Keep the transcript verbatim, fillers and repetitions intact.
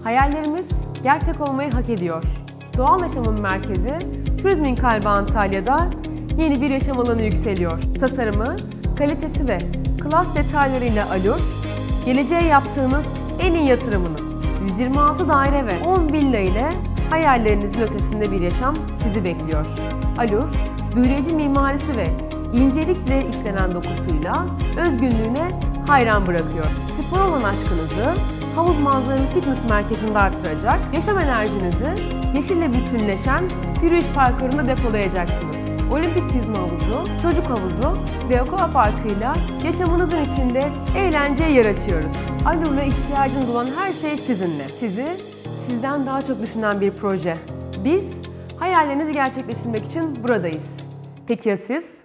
Hayallerimiz gerçek olmayı hak ediyor. Doğal Yaşamın merkezi, turizmin kalbi Antalya'da yeni bir yaşam alanı yükseliyor. Tasarımı, kalitesi ve klas detaylarıyla Allur, geleceğe yaptığınız en iyi yatırımınız. yüz yirmi altı daire ve on villa ile hayallerinizin ötesinde bir yaşam sizi bekliyor. Allur, büyüleyici mimarisi ve incelikle işlenen dokusuyla özgünlüğüne hayran bırakıyor. Spor olan aşkınızı havuz manzaralı fitness merkezinde artıracak, yaşam enerjinizi yeşille bütünleşen yürüyüş parkurunda depolayacaksınız. Olimpik yüzme havuzu, çocuk havuzu ve aquaparkıyla yaşamınızın içinde eğlenceye yer açıyoruz. Allur'la ihtiyacınız olan her şey sizinle. Sizi sizden daha çok düşünen bir proje. Biz hayallerinizi gerçekleştirmek için buradayız. Peki ya siz?